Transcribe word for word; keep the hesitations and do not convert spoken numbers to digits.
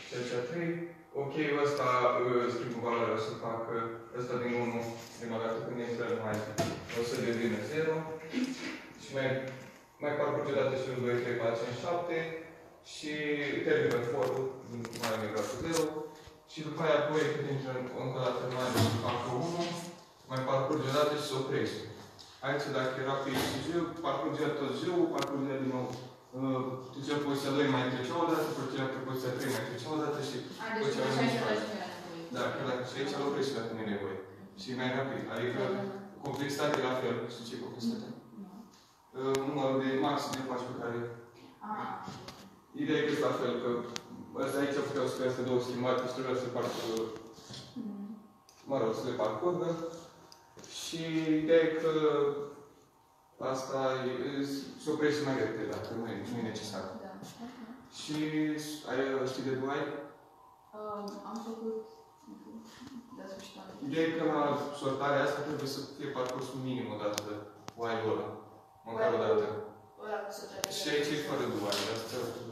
și aici trei. Ok-ul ăsta, schimbul valoarea să facă ăsta din unu, prima dată când intrăm mai o să devină zero. Și mai, mai parcurge dată și unu, doi, trei, patru, cinci, șapte. Și termină for-ul mai am egal cu zero. Și după aia apoi când intrăm încă o dată mai facă unu, mai parcurge dată și se oprește. Aici dacă era pe X și G, parcurgea tot G-ul, parcurgea din nou. Trecea pe poziția doi mai trecea o dată, trecea pe poziția trei mai trecea o dată și... A, deci nu așa și ăla și nu era nevoie. Da, chiar dacă și aici îl oprește dacă nu e nevoie. Și e mai rapid. Adică complexitatea la fel. Știi ce complexitate? Numărul de maxim de faci pe care... Ideea e că este la fel, că ăsta aici puteau să fie astea două schimbate și trebuia să le parcurgă. Mă rog, să le parcurgă. Și ideea e că asta se oprește mai repede, dacă nu e, nu e necesar. Da. Și ai, știi de doi? Uh, am făcut de sfârșit. Ideea e că la sortarea asta trebuie să fie parcurs minim o dată de while-ul ăla. Măcar o dată. Și aici e fără doi, asta